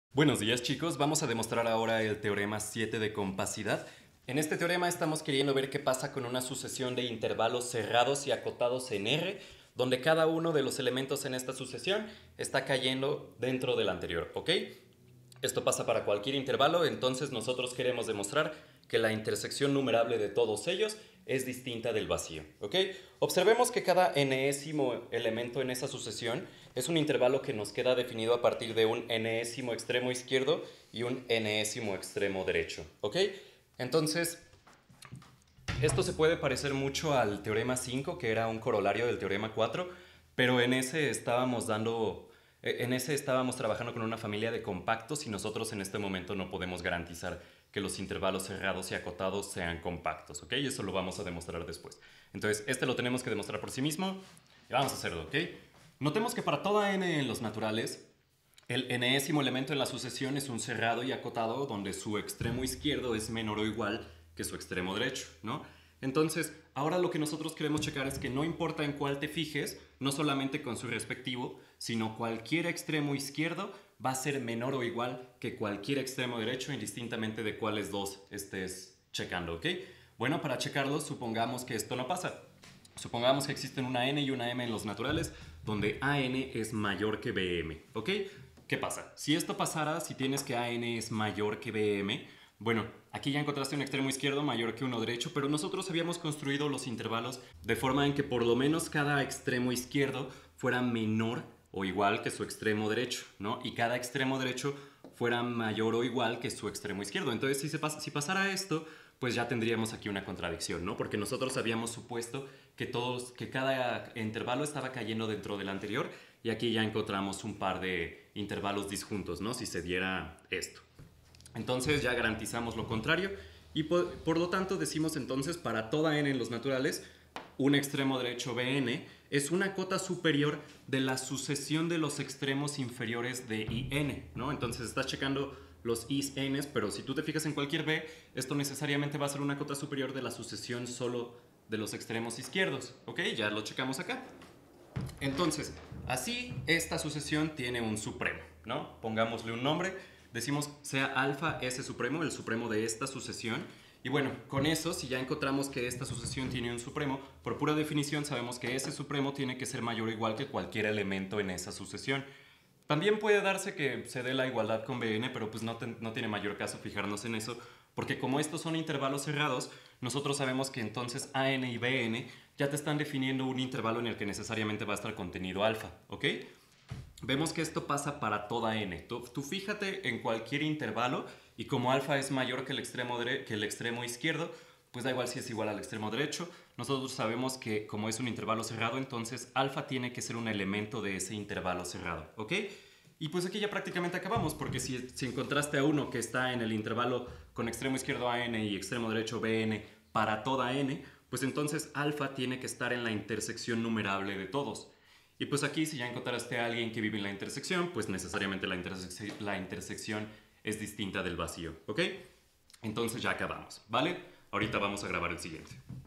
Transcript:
Buenos días chicos, vamos a demostrar ahora el teorema 7 de compacidad. En este teorema estamos queriendo ver qué pasa con una sucesión de intervalos cerrados y acotados en R, donde cada uno de los elementos en esta sucesión está cayendo dentro del anterior, ¿ok? Esto pasa para cualquier intervalo, entonces nosotros queremos demostrar que la intersección numerable de todos ellos es distinta del vacío, ¿ok? Observemos que cada enésimo elemento en esa sucesión es un intervalo que nos queda definido a partir de un enésimo extremo izquierdo y un enésimo extremo derecho, ¿ok? Entonces, esto se puede parecer mucho al teorema 5, que era un corolario del teorema 4, pero en ese estábamos trabajando con una familia de compactos y nosotros en este momento no podemos garantizar que los intervalos cerrados y acotados sean compactos, ¿ok? Y eso lo vamos a demostrar después. Entonces, este lo tenemos que demostrar por sí mismo y vamos a hacerlo, ¿ok? Notemos que para toda n en los naturales, el enésimo elemento en la sucesión es un cerrado y acotado donde su extremo izquierdo es menor o igual que su extremo derecho, ¿no? Entonces, ahora lo que nosotros queremos checar es que no importa en cuál te fijes, no solamente con su respectivo, sino cualquier extremo izquierdo va a ser menor o igual que cualquier extremo derecho, indistintamente de cuáles dos estés checando, ¿ok? Bueno, para checarlo, supongamos que esto no pasa. Supongamos que existen una n y una m en los naturales, donde an es mayor que bm, ¿ok? ¿Qué pasa? Si esto pasara, si tienes que an es mayor que bm, bueno, aquí ya encontraste un extremo izquierdo mayor que uno derecho, pero nosotros habíamos construido los intervalos de forma en que por lo menos cada extremo izquierdo fuera menor o igual que su extremo derecho, ¿no? Y cada extremo derecho fuera mayor o igual que su extremo izquierdo. Entonces, si pasara esto, pues ya tendríamos aquí una contradicción, ¿no? Porque nosotros habíamos supuesto que cada intervalo estaba cayendo dentro del anterior y aquí ya encontramos un par de intervalos disjuntos, ¿no? Si se diera esto. Entonces ya garantizamos lo contrario y por lo tanto decimos entonces para toda n en los naturales, un extremo derecho bn es una cota superior de la sucesión de los extremos inferiores de in, ¿no? Entonces estás checando los is n's, pero si tú te fijas en cualquier b, esto necesariamente va a ser una cota superior de la sucesión solo de los extremos izquierdos, ¿ok? Ya lo checamos acá. Entonces, así esta sucesión tiene un supremo, ¿no? Pongámosle un nombre. Decimos sea alfa S supremo, el supremo de esta sucesión. Y bueno, con eso, si ya encontramos que esta sucesión tiene un supremo, por pura definición sabemos que ese supremo tiene que ser mayor o igual que cualquier elemento en esa sucesión. También puede darse que se dé la igualdad con Bn, pero pues no tiene mayor caso fijarnos en eso, porque como estos son intervalos cerrados, nosotros sabemos que entonces An y Bn ya te están definiendo un intervalo en el que necesariamente va a estar contenido alfa, ¿ok? Vemos que esto pasa para toda n. Tú fíjate en cualquier intervalo y como alfa es mayor que el extremo izquierdo, pues da igual si es igual al extremo derecho. Nosotros sabemos que como es un intervalo cerrado, entonces alfa tiene que ser un elemento de ese intervalo cerrado, ¿ok? Y pues aquí ya prácticamente acabamos, porque si encontraste a uno que está en el intervalo con extremo izquierdo AN y extremo derecho BN para toda n, pues entonces alfa tiene que estar en la intersección numerable de todos. Y pues aquí si ya encontraste a alguien que vive en la intersección, pues necesariamente la intersección es distinta del vacío, ¿ok? Entonces ya acabamos, ¿vale? Ahorita vamos a grabar el siguiente.